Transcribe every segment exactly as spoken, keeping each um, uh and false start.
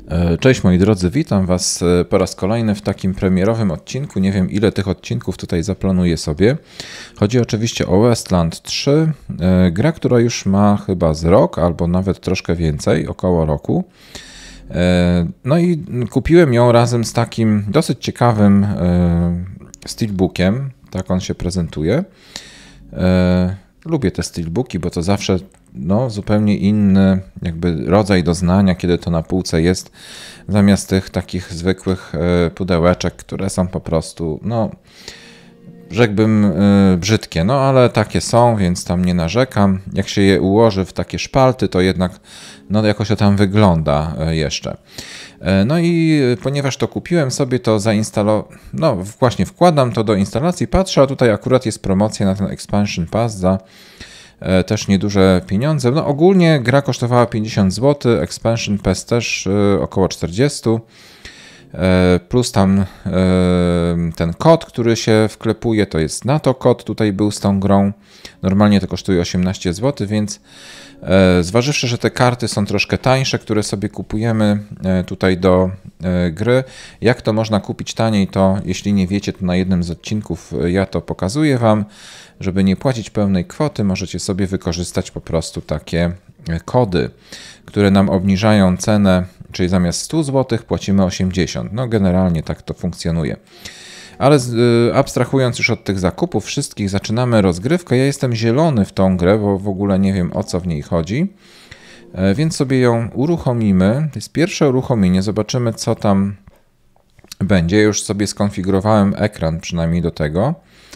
Cześć moi drodzy, witam Was po raz kolejny w takim premierowym odcinku. Nie wiem, ile tych odcinków tutaj zaplanuję sobie. Chodzi oczywiście o Wasteland trzy, gra, która już ma chyba z rok albo nawet troszkę więcej, około roku. No i kupiłem ją razem z takim dosyć ciekawym steelbookiem, tak on się prezentuje. Lubię te steelbooki, bo to zawsze no, zupełnie inny jakby rodzaj doznania, kiedy to na półce jest, zamiast tych takich zwykłych pudełeczek, które są po prostu, no, rzekłbym brzydkie, no ale takie są, więc tam nie narzekam. Jak się je ułoży w takie szpalty, to jednak no, jakoś to tam wygląda jeszcze. No i ponieważ to kupiłem sobie, to zainstalowałem, no właśnie wkładam to do instalacji, patrzę, a tutaj akurat jest promocja na ten Expansion Pass za też nieduże pieniądze. No ogólnie gra kosztowała pięćdziesiąt złotych, Expansion Pass też około czterdzieści, plus tam ten kod, który się wklepuje, to jest NATO kod, tutaj był z tą grą. Normalnie to kosztuje osiemnaście złotych, więc zważywszy, że te karty są troszkę tańsze, które sobie kupujemy tutaj do gry, jak to można kupić taniej, to jeśli nie wiecie, to na jednym z odcinków ja to pokazuję Wam. Żeby nie płacić pełnej kwoty, możecie sobie wykorzystać po prostu takie kody, które nam obniżają cenę, czyli zamiast stu złotych płacimy osiemdziesiąt. No generalnie tak to funkcjonuje. Ale abstrahując już od tych zakupów wszystkich, zaczynamy rozgrywkę. Ja jestem zielony w tą grę, bo w ogóle nie wiem, o co w niej chodzi. Więc sobie ją uruchomimy. To jest pierwsze uruchomienie. Zobaczymy, co tam będzie. Już sobie skonfigurowałem ekran przynajmniej do tego,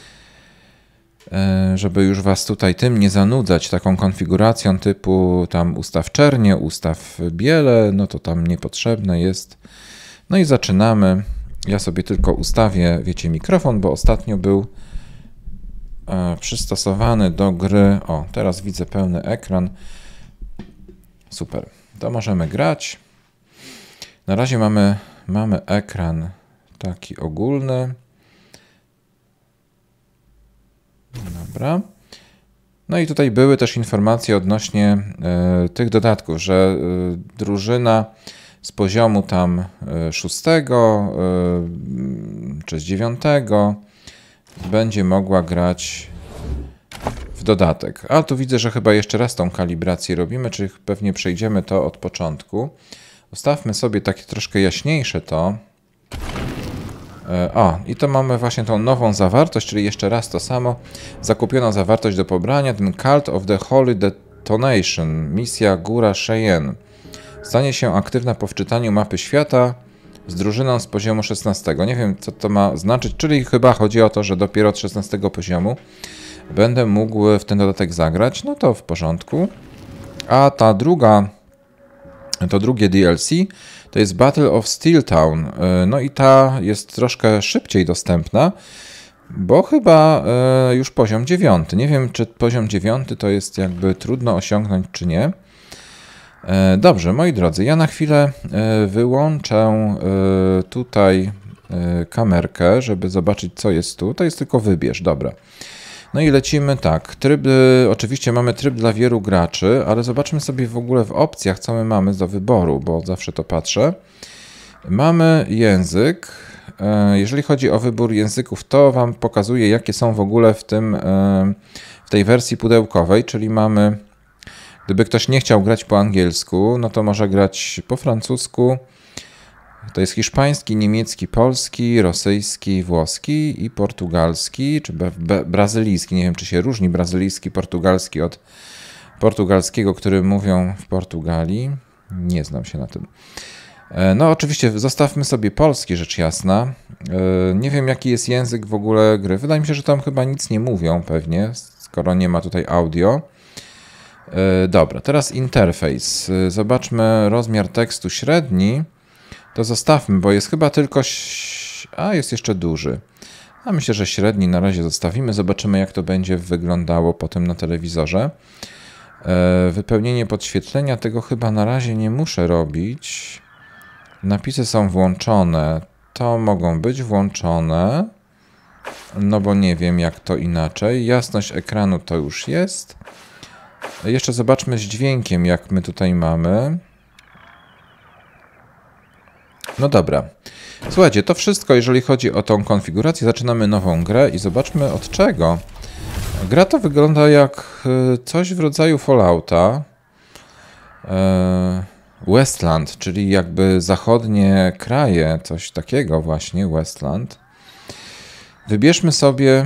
żeby już Was tutaj tym nie zanudzać taką konfiguracją typu tam ustaw czernie, ustaw biele, no to tam niepotrzebne jest. No i zaczynamy. Ja sobie tylko ustawię, wiecie, mikrofon, bo ostatnio był przystosowany do gry. O, teraz widzę pełny ekran. Super, to możemy grać. Na razie mamy, mamy ekran taki ogólny. Dobra. No i tutaj były też informacje odnośnie y, tych dodatków, że y, drużyna z poziomu tam y, szóstego y, czy z dziewiątego będzie mogła grać w dodatek. A tu widzę, że chyba jeszcze raz tą kalibrację robimy, czyli pewnie przejdziemy to od początku. Ustawmy sobie takie troszkę jaśniejsze to. O, i to mamy właśnie tą nową zawartość, czyli jeszcze raz to samo. Zakupiona zawartość do pobrania, ten Cult of the Holy Detonation, misja Góra Cheyenne. Stanie się aktywna po wczytaniu mapy świata z drużyną z poziomu szesnastego. Nie wiem, co to ma znaczyć, czyli chyba chodzi o to, że dopiero od szesnastego poziomu będę mógł w ten dodatek zagrać. No to w porządku. A ta druga, to drugie D L C to jest Battle of Steeltown. No i ta jest troszkę szybciej dostępna, bo chyba już poziom dziewiąty. Nie wiem, czy poziom dziewiąty to jest jakby trudno osiągnąć, czy nie. Dobrze, moi drodzy, ja na chwilę wyłączę tutaj kamerkę, żeby zobaczyć, co jest tu. To jest tylko wybierz, dobra. No i lecimy tak, tryb, oczywiście mamy tryb dla wielu graczy, ale zobaczmy sobie w ogóle w opcjach, co my mamy do wyboru, bo zawsze to patrzę. Mamy język. Jeżeli chodzi o wybór języków, to Wam pokazuję, jakie są w ogóle w, tym, w tej wersji pudełkowej, czyli mamy, gdyby ktoś nie chciał grać po angielsku, no to może grać po francusku. To jest hiszpański, niemiecki, polski, rosyjski, włoski i portugalski, czy brazylijski. Nie wiem, czy się różni brazylijski, portugalski od portugalskiego, który mówią w Portugalii. Nie znam się na tym. No oczywiście zostawmy sobie polski, rzecz jasna. Nie wiem, jaki jest język w ogóle gry. Wydaje mi się, że tam chyba nic nie mówią pewnie, skoro nie ma tutaj audio. Dobra, teraz interfejs. Zobaczmy rozmiar tekstu średni. To zostawmy, bo jest chyba tylko... A, jest jeszcze duży. A myślę, że średni na razie zostawimy. Zobaczymy, jak to będzie wyglądało potem na telewizorze. Wypełnienie podświetlenia, tego chyba na razie nie muszę robić. Napisy są włączone. To mogą być włączone. No bo nie wiem, jak to inaczej. Jasność ekranu to już jest. Jeszcze zobaczmy z dźwiękiem, jak my tutaj mamy. No dobra. Słuchajcie, to wszystko, jeżeli chodzi o tą konfigurację. Zaczynamy nową grę i zobaczmy od czego. Gra to wygląda jak coś w rodzaju Fallouta. Westland, czyli jakby zachodnie kraje, coś takiego właśnie, Westland. Wybierzmy sobie...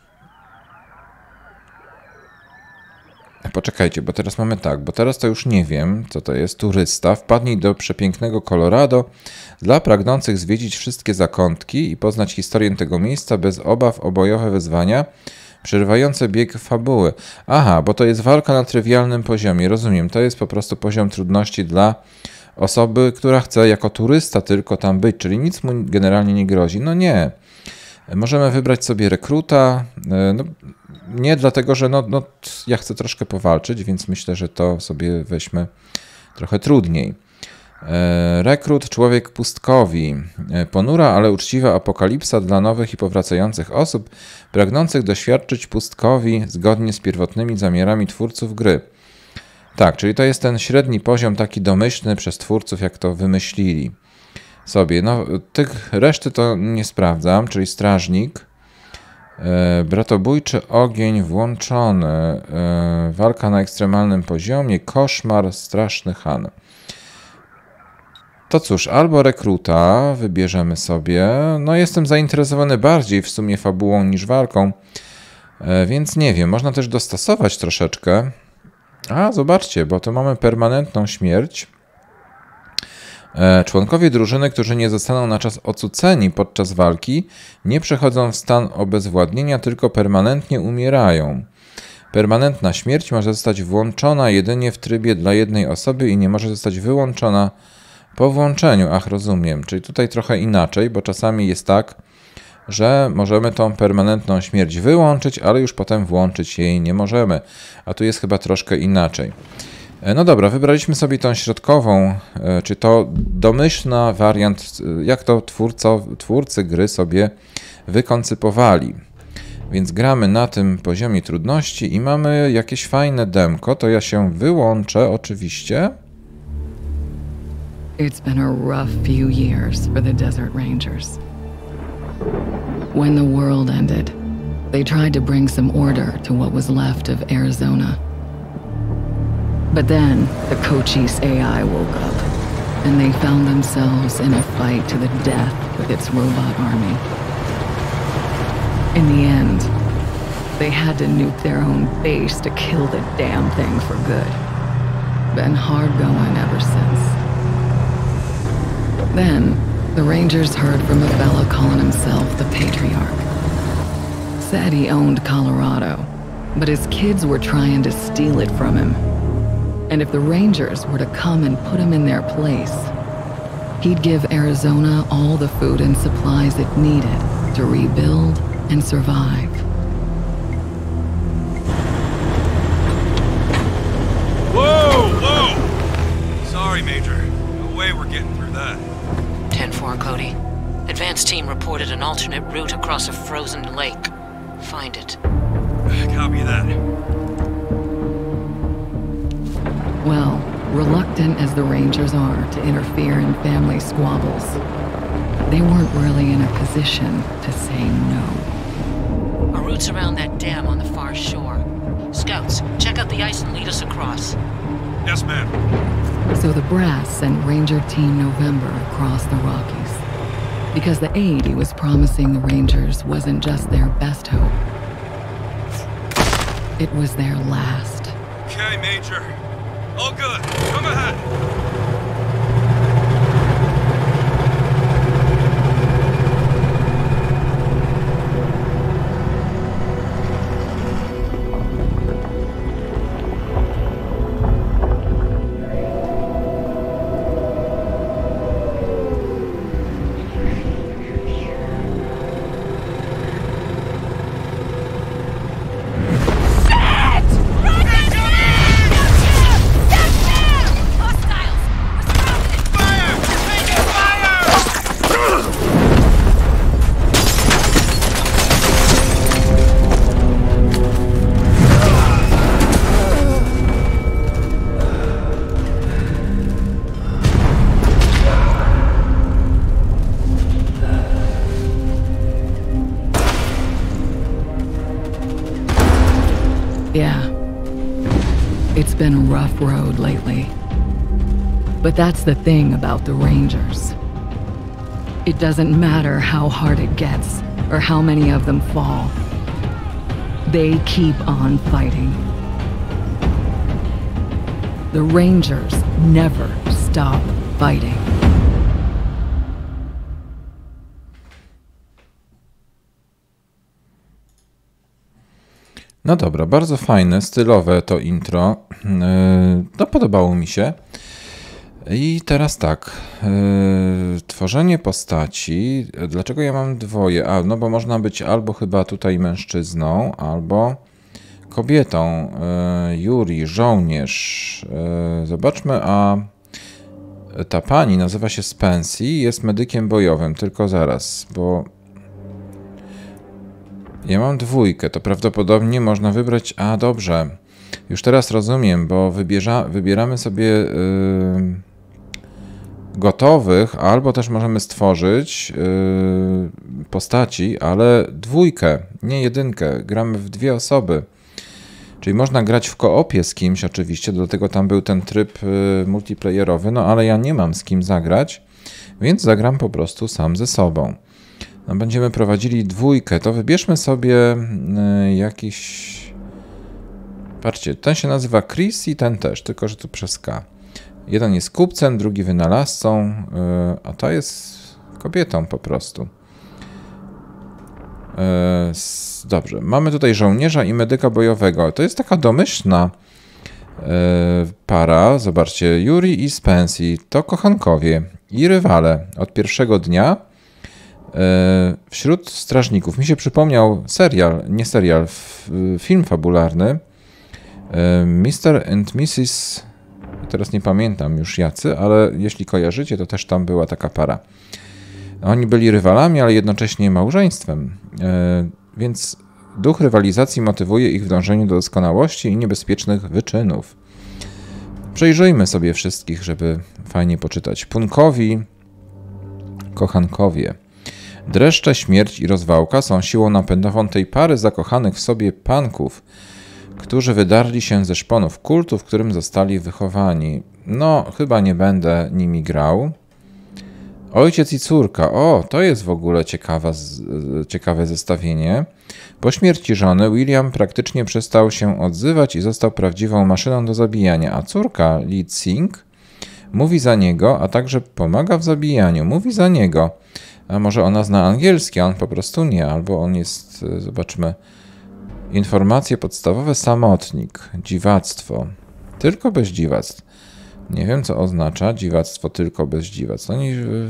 Poczekajcie, bo teraz mamy tak, bo teraz to już nie wiem, co to jest. Turysta, wpadnij do przepięknego Colorado dla pragnących zwiedzić wszystkie zakątki i poznać historię tego miejsca bez obaw o bojowe wyzwania, przerywające bieg fabuły. Aha, bo to jest walka na trywialnym poziomie, rozumiem, to jest po prostu poziom trudności dla osoby, która chce jako turysta tylko tam być, czyli nic mu generalnie nie grozi. No nie. Możemy wybrać sobie rekruta, no, nie dlatego, że no, no, ja chcę troszkę powalczyć, więc myślę, że to sobie weźmy trochę trudniej. Rekrut, człowiek pustkowi. Ponura, ale uczciwa apokalipsa dla nowych i powracających osób, pragnących doświadczyć pustkowi zgodnie z pierwotnymi zamiarami twórców gry. Tak, czyli to jest ten średni poziom taki domyślny przez twórców, jak to wymyślili sobie. No, tych reszty to nie sprawdzam, czyli strażnik, e, bratobójczy ogień włączony, e, walka na ekstremalnym poziomie, koszmar, straszny Han. To cóż, albo rekruta wybierzemy sobie. No jestem zainteresowany bardziej w sumie fabułą niż walką, e, więc nie wiem, można też dostosować troszeczkę. A, zobaczcie, bo tu mamy permanentną śmierć. Członkowie drużyny, którzy nie zostaną na czas ocuceni podczas walki, nie przechodzą w stan obezwładnienia, tylko permanentnie umierają. Permanentna śmierć może zostać włączona jedynie w trybie dla jednej osoby i nie może zostać wyłączona po włączeniu. Ach, rozumiem. Czyli tutaj trochę inaczej, bo czasami jest tak, że możemy tą permanentną śmierć wyłączyć, ale już potem włączyć jej nie możemy. A tu jest chyba troszkę inaczej. No dobra, wybraliśmy sobie tą środkową, czy to domyślna wariant, jak to twórco, twórcy gry sobie wykoncypowali. Więc gramy na tym poziomie trudności i mamy jakieś fajne demko, to ja się wyłączę oczywiście. It's been a rough few years for the Desert Rangers. When the world ended, they tried to bring some order to what was left of Arizona. But then, the Cochise A I woke up, and they found themselves in a fight to the death with its robot army. In the end, they had to nuke their own base to kill the damn thing for good. Been hard going ever since. Then, the Rangers heard from a fella calling himself the Patriarch. Said he owned Colorado, but his kids were trying to steal it from him. And if the Rangers were to come and put him in their place, he'd give Arizona all the food and supplies it needed to rebuild and survive. Whoa, whoa! Sorry, Major. No way we're getting through that. ten four, Cody. Advanced team reported an alternate route across a frozen lake. Find it. Copy that. Well, reluctant as the Rangers are to interfere in family squabbles, they weren't really in a position to say no. A route's around that dam on the far shore. Scouts, check out the ice and lead us across. Yes, ma'am. So the brass sent Ranger Team November across the Rockies, because the aid he was promising the Rangers wasn't just their best hope. It was their last. Okay, Major. All good. Come ahead. Hostiles! Yeah. It's been a rough road lately. But that's the thing about the Rangers. It doesn't matter how hard it gets, or how many of them fall. They keep on fighting. The Rangers never stop fighting. No dobra, bardzo fajne, stylowe to intro. No, podobało mi się. I teraz tak, yy, tworzenie postaci. Dlaczego ja mam dwoje? A, no bo można być albo chyba tutaj mężczyzną, albo kobietą. Yy, Yuri, żołnierz. Yy, zobaczmy, a ta pani nazywa się Spency, jest medykiem bojowym. Tylko zaraz, bo ja mam dwójkę, to prawdopodobnie można wybrać... A, dobrze. Już teraz rozumiem, bo wybierza, wybieramy sobie yy, gotowych, albo też możemy stworzyć yy, postaci, ale dwójkę, nie jedynkę. Gramy w dwie osoby. Czyli można grać w koopie z kimś oczywiście, dlatego tam był ten tryb yy, multiplayerowy, no ale ja nie mam z kim zagrać, więc zagram po prostu sam ze sobą. No, będziemy prowadzili dwójkę, to wybierzmy sobie yy, jakiś... Patrzcie, ten się nazywa Chris i ten też, tylko że tu przez K. Jeden jest kupcem, drugi wynalazcą, yy, a ta jest kobietą po prostu. Yy, dobrze, mamy tutaj żołnierza i medyka bojowego. To jest taka domyślna yy, para. Zobaczcie, Yuri i Spency to kochankowie i rywale od pierwszego dnia. Wśród strażników. Mi się przypomniał serial, nie serial, film fabularny mister and missus Teraz nie pamiętam już jacy, ale jeśli kojarzycie, to też tam była taka para. Oni byli rywalami, ale jednocześnie małżeństwem. Więc duch rywalizacji motywuje ich w dążeniu do doskonałości i niebezpiecznych wyczynów. Przejrzyjmy sobie wszystkich, żeby fajnie poczytać. Punkowi, kochankowie. Dreszcze, śmierć i rozwałka są siłą napędową tej pary zakochanych w sobie panków, którzy wydarli się ze szponów kultu, w którym zostali wychowani. No, chyba nie będę nimi grał. Ojciec i córka. O, to jest w ogóle ciekawa, ciekawe zestawienie. Po śmierci żony William praktycznie przestał się odzywać i został prawdziwą maszyną do zabijania, a córka Lee Sing mówi za niego, a także pomaga w zabijaniu. Mówi za niego. A może ona zna angielski, a on po prostu nie, albo on jest, zobaczmy, informacje podstawowe, samotnik, dziwactwo, tylko bez dziwactw. Nie wiem, co oznacza dziwactwo tylko bez dziwactw. Oni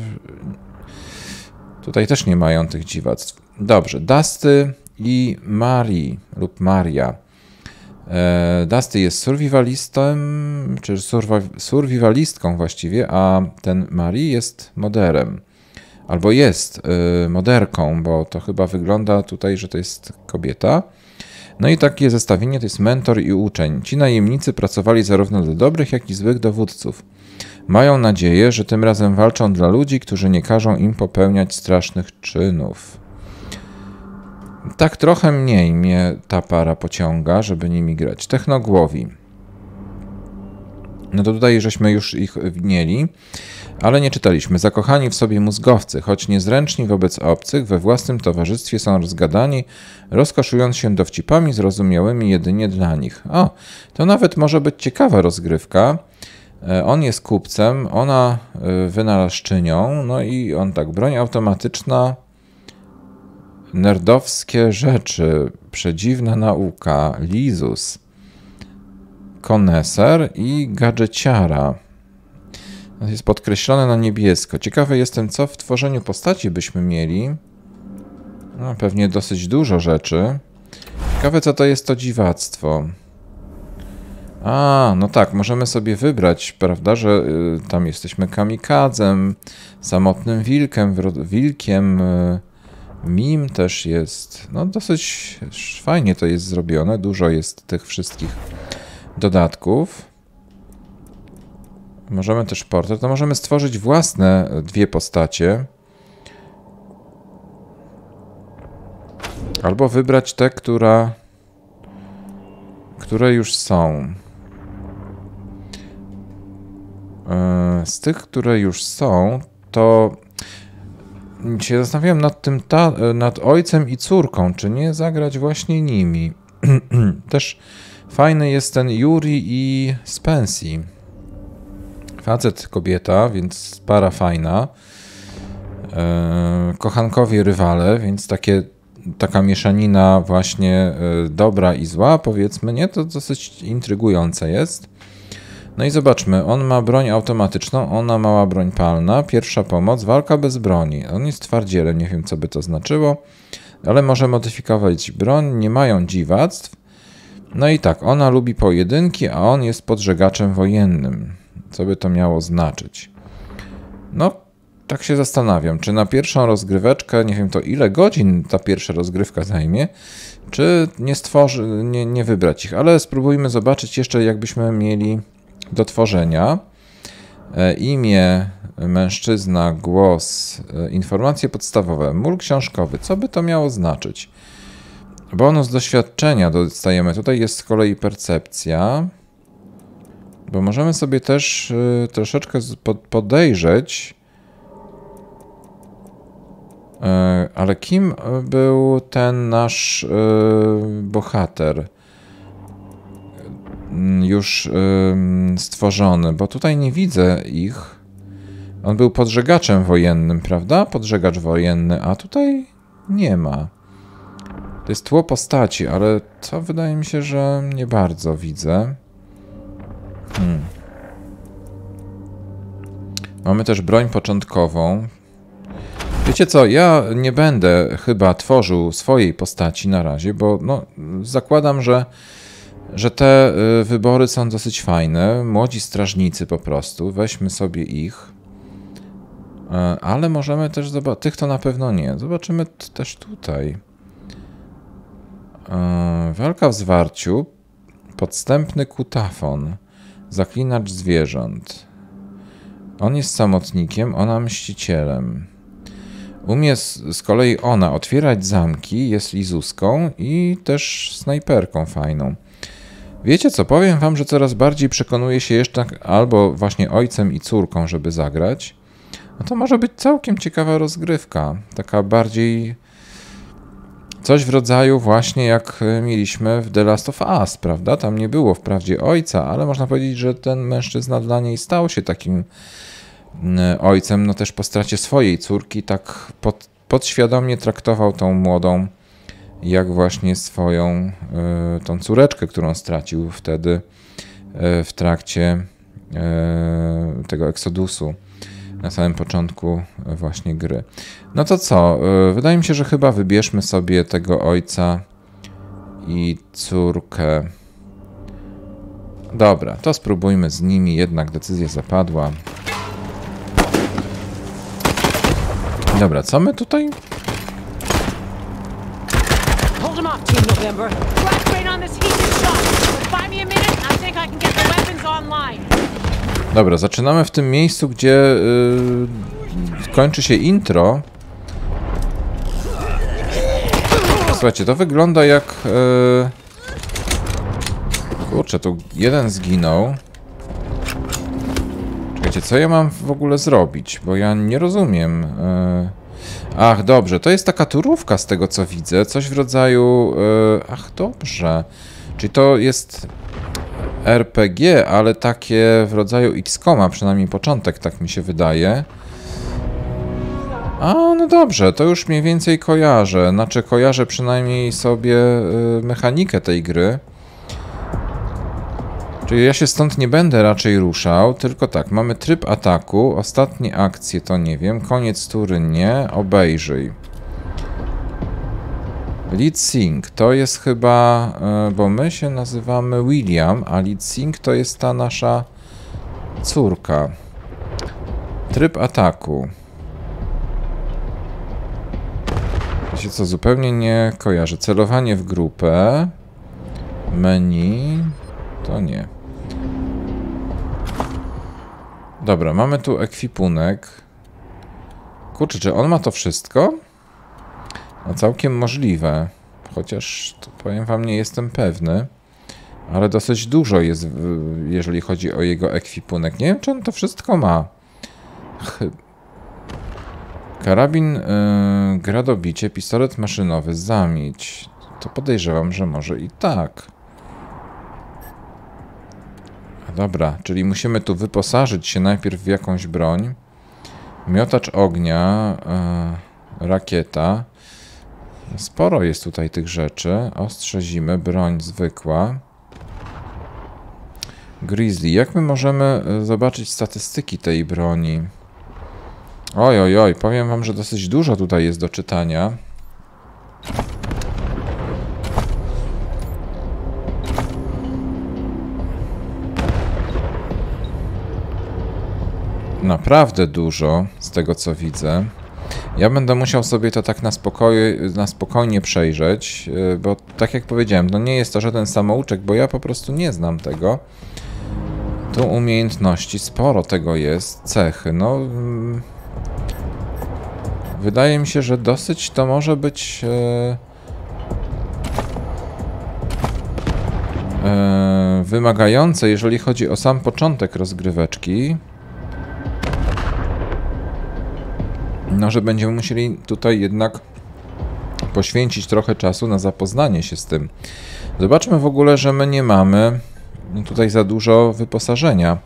tutaj też nie mają tych dziwactw. Dobrze, Dusty i Marie lub Maria. Dusty jest survivalistą, czy survivalistką właściwie, a ten Marie jest moderem. Albo jest y, moderką, bo to chyba wygląda tutaj, że to jest kobieta. No i takie zestawienie to jest mentor i uczeń. Ci najemnicy pracowali zarówno dla dobrych, jak i złych dowódców. Mają nadzieję, że tym razem walczą dla ludzi, którzy nie każą im popełniać strasznych czynów. Tak trochę mniej mnie ta para pociąga, żeby nimi grać. Technogłowi. No to tutaj żeśmy już ich mieli, ale nie czytaliśmy. Zakochani w sobie mózgowcy, choć niezręczni wobec obcych, we własnym towarzystwie są rozgadani, rozkoszując się dowcipami zrozumiałymi jedynie dla nich. O, to nawet może być ciekawa rozgrywka. On jest kupcem, ona wynalazczynią, no i on tak, broń automatyczna, nerdowskie rzeczy, przedziwna nauka, lizus, koneser i gadżeciara. Jest podkreślone na niebiesko. Ciekawy jestem, co w tworzeniu postaci byśmy mieli. No, pewnie dosyć dużo rzeczy. Ciekawe, co to jest to dziwactwo. A, no tak, możemy sobie wybrać, prawda, że y, tam jesteśmy kamikadzem, samotnym wilkiem, wilkiem, y, mim też jest. No dosyć fajnie to jest zrobione, dużo jest tych wszystkich dodatków. Możemy też portret, to możemy stworzyć własne dwie postacie. Albo wybrać tę, która, które już są. Z tych, które już są, to się zastanawiałem nad tym, ta, nad ojcem i córką, czy nie zagrać właśnie nimi. Też fajny jest ten Yuri i Spency. Facet, kobieta, więc para fajna. Kochankowie, rywale, więc takie, taka mieszanina właśnie dobra i zła, powiedzmy, nie? To dosyć intrygujące jest. No i zobaczmy, on ma broń automatyczną, ona mała broń palna, pierwsza pomoc, walka bez broni. On jest twardzielem, nie wiem co by to znaczyło, ale może modyfikować broń, nie mają dziwactw. No i tak, ona lubi pojedynki, a on jest podżegaczem wojennym. Co by to miało znaczyć? No, tak się zastanawiam, czy na pierwszą rozgryweczkę, nie wiem to ile godzin ta pierwsza rozgrywka zajmie, czy nie stworzy, nie, nie wybrać ich, ale spróbujmy zobaczyć jeszcze, jakbyśmy mieli do tworzenia. E, imię, mężczyzna, głos, e, informacje podstawowe, mur książkowy. Co by to miało znaczyć? Bonus doświadczenia dostajemy. Tutaj jest z kolei percepcja, bo możemy sobie też e, troszeczkę pod, podejrzeć, e, ale kim był ten nasz e, bohater? Już y, stworzony, bo tutaj nie widzę ich. On był podżegaczem wojennym, prawda? Podżegacz wojenny, a tutaj nie ma. To jest tło postaci, ale to wydaje mi się, że nie bardzo widzę. Hmm. Mamy też broń początkową. Wiecie co, ja nie będę chyba tworzył swojej postaci na razie, bo no, zakładam, że że te wybory są dosyć fajne. Młodzi strażnicy po prostu. Weźmy sobie ich. Ale możemy też zobaczyć... Tych to na pewno nie. Zobaczymy też tutaj. Walka w zwarciu. Podstępny kutafon. Zaklinacz zwierząt. On jest samotnikiem, ona mścicielem. Umie z, z kolei ona otwierać zamki, jest lizuską i też snajperką fajną. Wiecie co, powiem wam, że coraz bardziej przekonuję się jeszcze albo właśnie ojcem i córką, żeby zagrać. No to może być całkiem ciekawa rozgrywka. Taka bardziej coś w rodzaju właśnie jak mieliśmy w The Last of Us, prawda? Tam nie było wprawdzie ojca, ale można powiedzieć, że ten mężczyzna dla niej stał się takim ojcem, no też po stracie swojej córki, tak pod, podświadomie traktował tą młodą jak właśnie swoją y, tą córeczkę, którą stracił wtedy y, w trakcie y, tego eksodusu na samym początku y, właśnie gry. No to co? Y, wydaje mi się, że chyba wybierzmy sobie tego ojca i córkę. Dobra, to spróbujmy z nimi, jednak decyzja zapadła. Dobra, co my tutaj? Dobra, zaczynamy w tym miejscu, gdzie yy, kończy się intro. Słuchajcie, to wygląda jak... Yy... Kurczę, tu jeden zginął. Czekajcie, co ja mam w ogóle zrobić? Bo ja nie rozumiem. Yy... Ach, dobrze, to jest taka turówka z tego, co widzę. Coś w rodzaju... Yy... Ach, dobrze. Czyli to jest R P G, ale takie w rodzaju X COM-a, przynajmniej początek, tak mi się wydaje. A, no dobrze, to już mniej więcej kojarzę. Znaczy, kojarzę przynajmniej sobie yy, mechanikę tej gry. Czyli ja się stąd nie będę raczej ruszał, tylko tak, mamy tryb ataku, ostatnie akcje to nie wiem, koniec tury nie, obejrzyj. Lead Sync to jest chyba, bo my się nazywamy William, a Lead Sync to jest ta nasza córka. Tryb ataku. Wiecie co, zupełnie nie kojarzę. Celowanie w grupę. Menu. To nie. Dobra, mamy tu ekwipunek. Kurczę, czy on ma to wszystko? No całkiem możliwe. Chociaż, to powiem wam, nie jestem pewny. Ale dosyć dużo jest, jeżeli chodzi o jego ekwipunek. Nie wiem, czy on to wszystko ma. Chy... Karabin, yy, gradobicie, pistolet maszynowy, zamieć. To podejrzewam, że może i tak. Dobra, czyli musimy tu wyposażyć się najpierw w jakąś broń. Miotacz ognia, yy, rakieta. Sporo jest tutaj tych rzeczy. Ostrze zimy, broń zwykła. Grizzly. Jak my możemy zobaczyć statystyki tej broni? Oj, oj, oj. Powiem wam, że dosyć dużo tutaj jest do czytania. Naprawdę dużo, z tego co widzę. Ja będę musiał sobie to tak na, spokoju, na spokojnie przejrzeć, bo tak jak powiedziałem, no nie jest to żaden samouczek, bo ja po prostu nie znam tego. Tu umiejętności, sporo tego jest, cechy, no... Wydaje mi się, że dosyć to może być... E, e, wymagające, jeżeli chodzi o sam początek rozgryweczki. No, że będziemy musieli tutaj jednak poświęcić trochę czasu na zapoznanie się z tym. Zobaczmy w ogóle, że my nie mamy tutaj za dużo wyposażenia.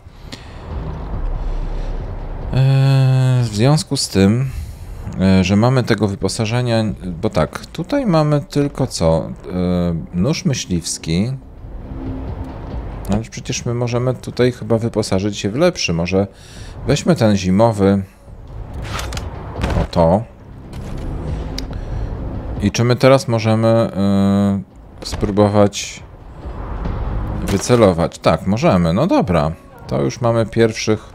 W związku z tym, że mamy tego wyposażenia, bo tak, tutaj mamy tylko co? Nóż myśliwski. Ale przecież my możemy tutaj chyba wyposażyć się w lepszy. Może weźmy ten zimowy... to. I czy my teraz możemy yy, spróbować wycelować? Tak, możemy. No dobra. To już mamy pierwszych.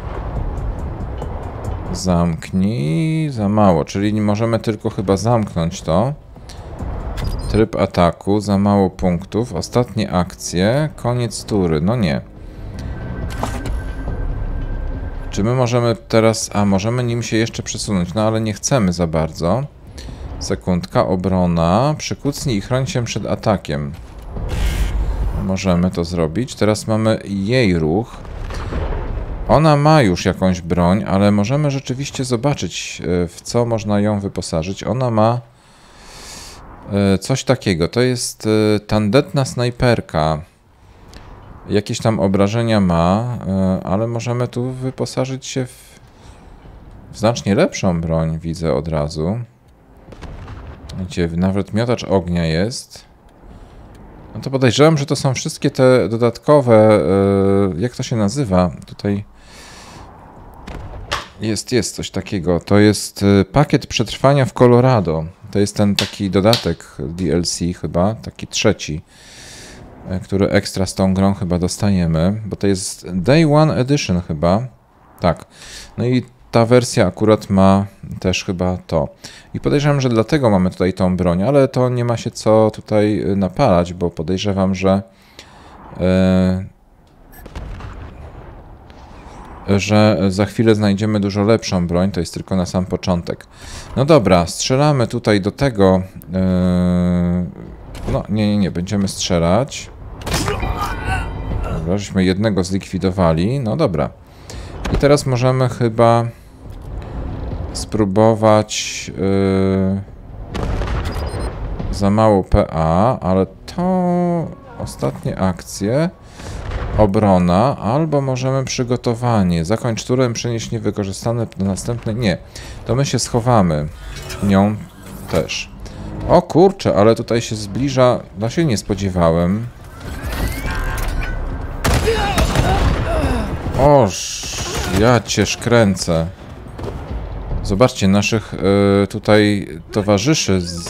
Zamknij. Za mało, czyli nie możemy tylko chyba zamknąć to. Tryb ataku. Za mało punktów. Ostatnie akcje. Koniec tury. No nie. Czy my możemy teraz... A, możemy nim się jeszcze przesunąć, no ale nie chcemy za bardzo. Sekundka, obrona. Przykucnij i chroń się przed atakiem. Możemy to zrobić. Teraz mamy jej ruch. Ona ma już jakąś broń, ale możemy rzeczywiście zobaczyć, w co można ją wyposażyć. Ona ma coś takiego. To jest tandetna snajperka. Jakieś tam obrażenia ma, ale możemy tu wyposażyć się w, w znacznie lepszą broń, widzę od razu. Widzicie, nawet miotacz ognia jest. No to podejrzewam, że to są wszystkie te dodatkowe, jak to się nazywa? Tutaj jest, jest coś takiego. To jest pakiet przetrwania w Colorado. To jest ten taki dodatek D L C chyba, taki trzeci, który ekstra z tą grą chyba dostajemy, bo to jest Day One Edition chyba. Tak. No i ta wersja akurat ma też chyba to. I podejrzewam, że dlatego mamy tutaj tą broń, ale to nie ma się co tutaj napalać, bo podejrzewam, że yy, że za chwilę znajdziemy dużo lepszą broń, to jest tylko na sam początek. No dobra, strzelamy tutaj do tego. Yy, no nie, nie, nie, będziemy strzelać. Dobra, żeśmy jednego zlikwidowali. No dobra. I teraz możemy chyba spróbować yy, za mało P A, ale to ostatnie akcje. Obrona, albo możemy przygotowanie. Zakończ turę, przenieść niewykorzystane do następnej. Nie, to my się schowamy. Nią też. O kurczę, ale tutaj się zbliża. No się nie spodziewałem. Oż, ja cię szkręcę. Zobaczcie, naszych y, tutaj towarzyszy z...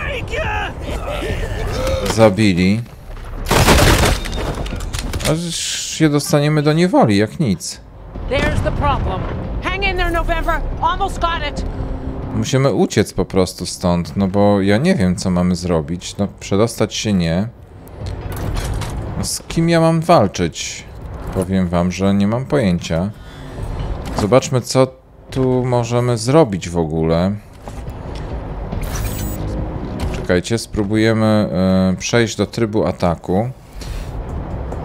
zabili. Aż się dostaniemy do niewoli, jak nic. Musimy uciec po prostu stąd, no bo ja nie wiem, co mamy zrobić. No, przedostać się nie. No, z kim ja mam walczyć? Powiem wam, że nie mam pojęcia. Zobaczmy, co tu możemy zrobić w ogóle. Czekajcie, spróbujemy y, przejść do trybu ataku.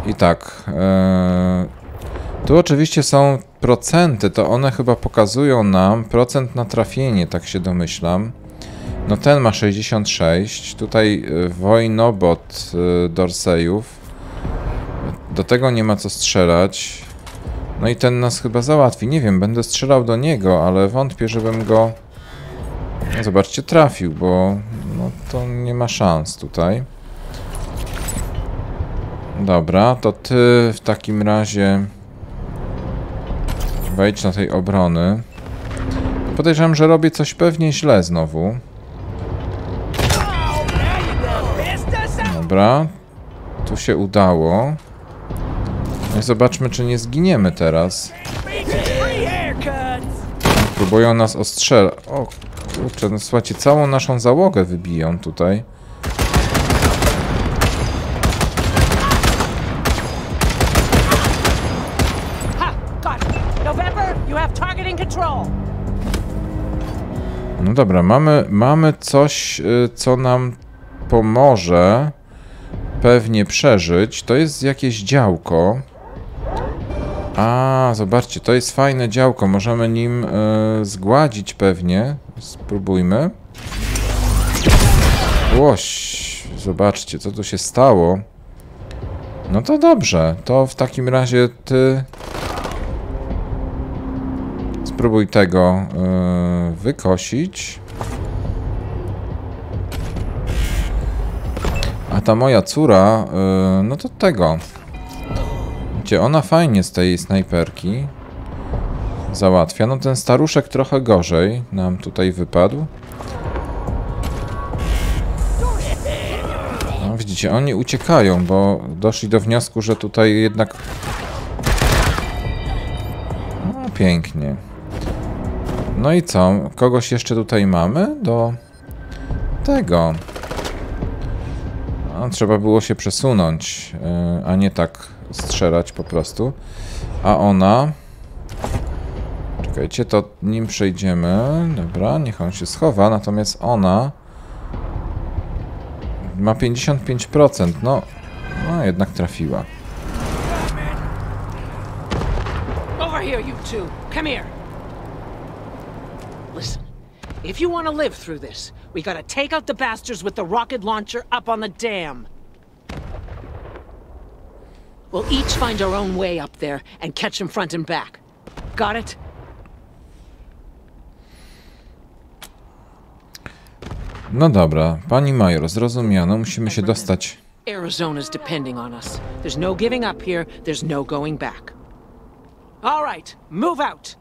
I tak. E, tu oczywiście są procenty, to one chyba pokazują nam procent na trafienie, tak się domyślam. No ten ma sześćdziesiąt sześć. Tutaj e, wojnobot e, Dorseyów. Do tego nie ma co strzelać. No i ten nas chyba załatwi. Nie wiem, będę strzelał do niego, ale wątpię, żebym go... No zobaczcie, trafił, bo no to nie ma szans tutaj. Dobra, to ty w takim razie wejdź na tej obrony. Podejrzewam, że robię coś pewnie źle znowu. Dobra, tu się udało. No i zobaczmy, czy nie zginiemy teraz. Próbują nas ostrzelać. O kurczę, no słuchajcie, całą naszą załogę wybiją tutaj. No dobra, mamy, mamy coś, co nam pomoże pewnie przeżyć. To jest jakieś działko. A, zobaczcie, to jest fajne działko. Możemy nim y, zgładzić pewnie. Spróbujmy. Łoś, zobaczcie, co tu się stało. No to dobrze. To w takim razie ty... Spróbuj tego y, wykosić. A ta moja córa, y, no to tego. Widzicie, ona fajnie z tej snajperki załatwia. No ten staruszek trochę gorzej nam tutaj wypadł. No, widzicie, oni uciekają, bo doszli do wniosku, że tutaj jednak... No, pięknie. No i co? Kogoś jeszcze tutaj mamy do tego. No, trzeba było się przesunąć, yy, a nie tak strzelać po prostu. A ona... Czekajcie, to nim przejdziemy. Dobra, niech on się schowa. Natomiast ona ma pięćdziesiąt pięć procent. No, no jednak trafiła. Over here, you two. Come here. Listen, if you want to live through this, we gotta take out the bastards with the rocket launcher up on the dam. We'll each find our own way up there and catch them front and back. Got it? No dobra, pani major, zrozumiano, musimy się dostać. Arizona's depending on us. There's no giving up here, there's no going back. All right, move out.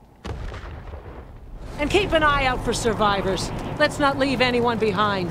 And keep an eye out for survivors. Let's not leave anyone behind.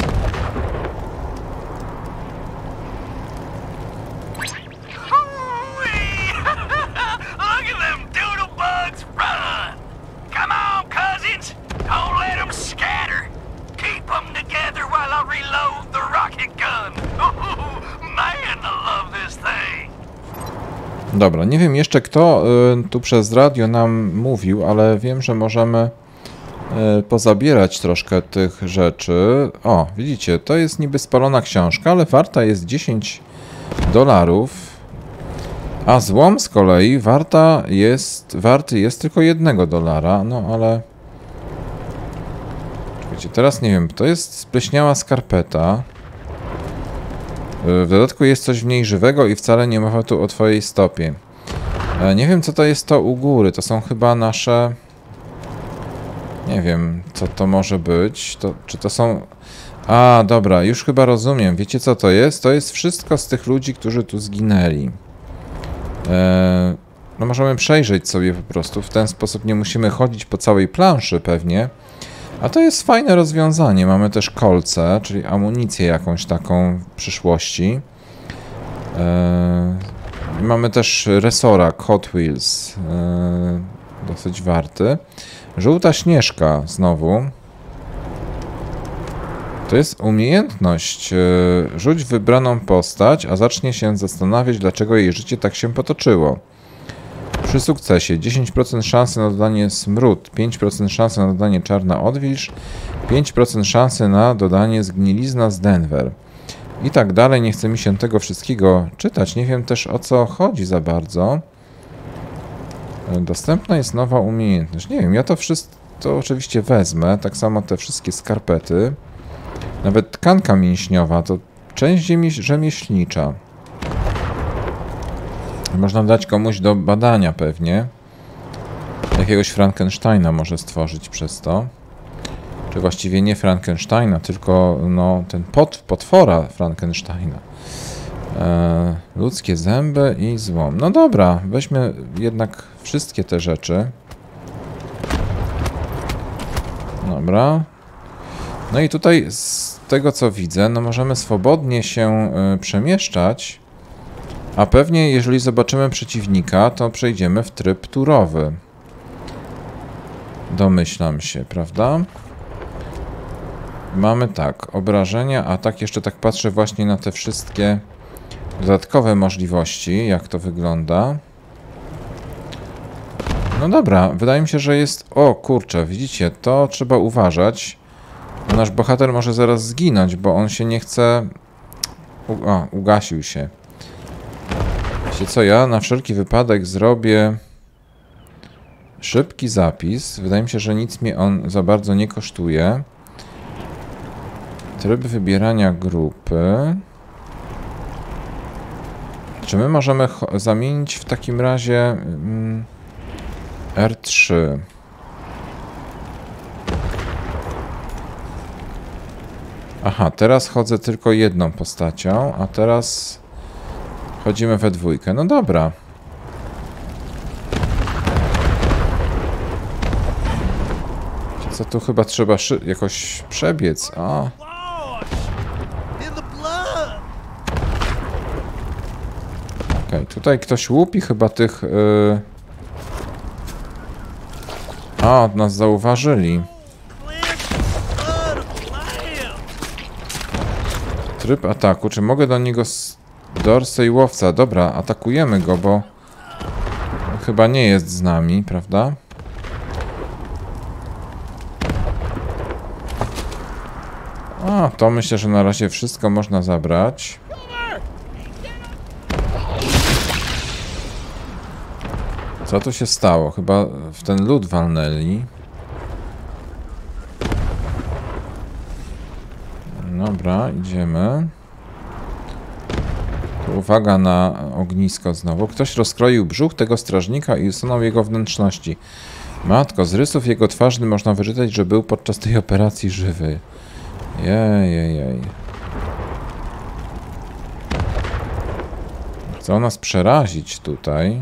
Look at them doodle bugs run! Come on, cousins! Don't let them scatter! Keep them together while I reload the rocket gun! Man, I love this thing! Dobra, nie wiem jeszcze kto y, tu przez radio nam mówił, ale wiem, że możemy y, pozabierać troszkę tych rzeczy. O, widzicie, to jest niby spalona książka, ale warta jest dziesięć dolarów. A złom z kolei warta jest, warty jest tylko jednego dolara, no ale... Czekajcie, teraz nie wiem, to jest spleśniała skarpeta. W dodatku jest coś w niej żywego i wcale nie mowa tu o twojej stopie. Nie wiem, co to jest to u góry, to są chyba nasze... Nie wiem, co to może być, to, czy to są... A, dobra, już chyba rozumiem, wiecie co to jest? To jest wszystko z tych ludzi, którzy tu zginęli. Eee, no możemy przejrzeć sobie po prostu, w ten sposób nie musimy chodzić po całej planszy pewnie. A to jest fajne rozwiązanie, mamy też kolce, czyli amunicję jakąś taką w przyszłości. Eee, mamy też resorak Hot Wheels, eee, dosyć warty. Żółta śnieżka znowu. To jest umiejętność. Rzuć wybraną postać, a zacznie się zastanawiać, dlaczego jej życie tak się potoczyło. Przy sukcesie dziesięć procent szansy na dodanie smród, pięć procent szansy na dodanie czarna odwilż, pięć procent szansy na dodanie zgnilizna z Denver. I tak dalej. Nie chce mi się tego wszystkiego czytać. Nie wiem też, o co chodzi za bardzo. Dostępna jest nowa umiejętność. Nie wiem, ja to wszystko to oczywiście wezmę. Tak samo te wszystkie skarpety. Nawet tkanka mięśniowa to część rzemieślnicza. Można dać komuś do badania pewnie. Jakiegoś Frankensteina może stworzyć przez to. Czy właściwie nie Frankensteina, tylko no, ten pot, potwora Frankensteina. E, ludzkie zęby i złom. No dobra, weźmy jednak wszystkie te rzeczy. Dobra. No i tutaj z tego co widzę, no możemy swobodnie się y, przemieszczać. A pewnie jeżeli zobaczymy przeciwnika, to przejdziemy w tryb turowy. Domyślam się, prawda? Mamy tak, obrażenia, a tak jeszcze tak patrzę właśnie na te wszystkie dodatkowe możliwości, jak to wygląda. No dobra, wydaje mi się, że jest... O kurczę, widzicie, to trzeba uważać. Nasz bohater może zaraz zginąć, bo on się nie chce... U... O, ugasił się. Wiecie co, ja na wszelki wypadek zrobię szybki zapis. Wydaje mi się, że nic mnie on za bardzo nie kosztuje. Tryb wybierania grupy. Czy my możemy zamienić w takim razie mm, R trzy? Aha, teraz chodzę tylko jedną postacią, a teraz chodzimy we dwójkę. No dobra. Co tu chyba trzeba jakoś przebiec? O. Okej, okay, tutaj ktoś łupi chyba tych... Yy... A, nas zauważyli. Tryb ataku. Czy mogę do niego z dorsej łowca? Dobra, atakujemy go, bo chyba nie jest z nami, prawda? A, to myślę, że na razie wszystko można zabrać. Co tu się stało? Chyba w ten lód walnęli. Dobra, idziemy. Tu uwaga na ognisko znowu. Ktoś rozkroił brzuch tego strażnika i usunął jego wnętrzności. Matko, z rysów jego twarzy można wyczytać, że był podczas tej operacji żywy. Jej, jej, jej. Chcą nas przerazić tutaj.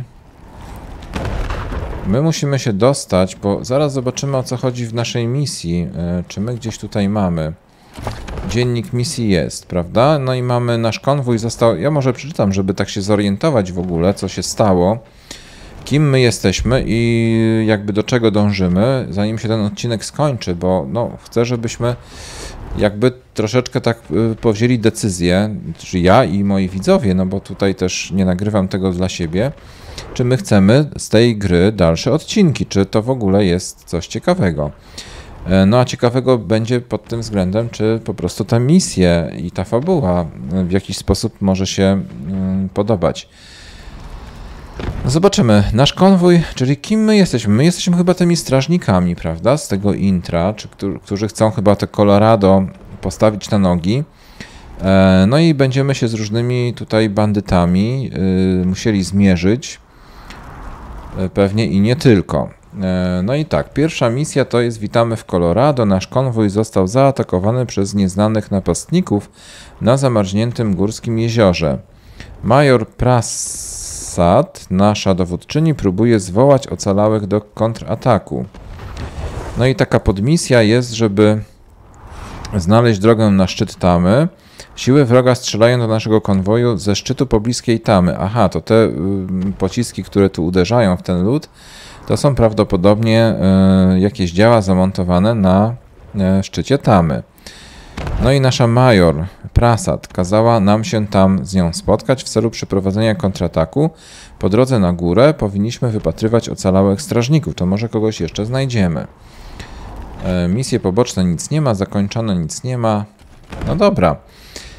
My musimy się dostać, bo zaraz zobaczymy, o co chodzi w naszej misji. Czy my gdzieś tutaj mamy? Dziennik misji jest, prawda? No i mamy nasz konwój został... Ja może przeczytam, żeby tak się zorientować w ogóle, co się stało. Kim my jesteśmy i jakby do czego dążymy, zanim się ten odcinek skończy, bo no, chcę, żebyśmy jakby troszeczkę tak powzięli decyzję, czy ja i moi widzowie, no bo tutaj też nie nagrywam tego dla siebie, czy my chcemy z tej gry dalsze odcinki, czy to w ogóle jest coś ciekawego. No a ciekawego będzie pod tym względem, czy po prostu ta misja i ta fabuła w jakiś sposób może się podobać. Zobaczymy. Nasz konwój, czyli kim my jesteśmy? My jesteśmy chyba tymi strażnikami, prawda? Z tego intra, czy, którzy chcą chyba te Colorado postawić na nogi. No i będziemy się z różnymi tutaj bandytami musieli zmierzyć. Pewnie i nie tylko. No i tak, pierwsza misja to jest witamy w Colorado. Nasz konwój został zaatakowany przez nieznanych napastników na zamarzniętym górskim jeziorze. Major Prasad, nasza dowódczyni, próbuje zwołać ocalałych do kontrataku. No i taka podmisja jest, żeby znaleźć drogę na szczyt Tamy. Siły wroga strzelają do naszego konwoju ze szczytu pobliskiej Tamy. Aha, to te y, pociski, które tu uderzają w ten lód, to są prawdopodobnie y, jakieś działa zamontowane na y, szczycie Tamy. No i nasza major Prasad kazała nam się tam z nią spotkać w celu przeprowadzenia kontrataku. Po drodze na górę powinniśmy wypatrywać ocalałych strażników. To może kogoś jeszcze znajdziemy. Y, misje poboczne nic nie ma, zakończone nic nie ma. No dobra.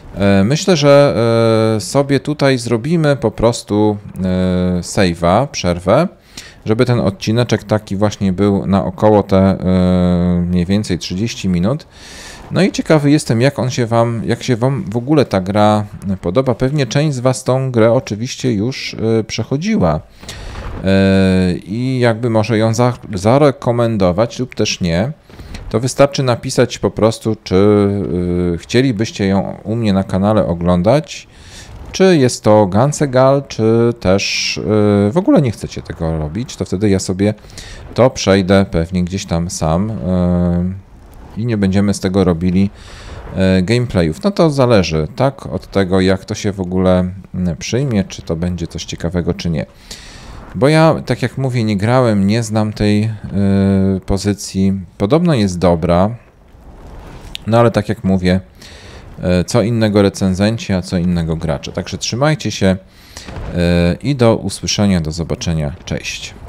Myślę, że sobie tutaj zrobimy po prostu save'a, przerwę, żeby ten odcineczek taki właśnie był na około te mniej więcej trzydzieści minut. No i ciekawy jestem, jak on się wam, jak się wam w ogóle ta gra podoba. Pewnie część z was tą grę oczywiście już przechodziła i jakby może ją za, zarekomendować lub też nie. To wystarczy napisać po prostu, czy y, chcielibyście ją u mnie na kanale oglądać, czy jest to Gansegal, czy też y, w ogóle nie chcecie tego robić, to wtedy ja sobie to przejdę pewnie gdzieś tam sam y, i nie będziemy z tego robili y, gameplayów. No to zależy, tak, od tego, jak to się w ogóle przyjmie, czy to będzie coś ciekawego, czy nie. Bo ja, tak jak mówię, nie grałem, nie znam tej y, pozycji. Podobno jest dobra, no ale tak jak mówię, y, co innego recenzenci, a co innego gracze. Także trzymajcie się y, i do usłyszenia, do zobaczenia. Cześć.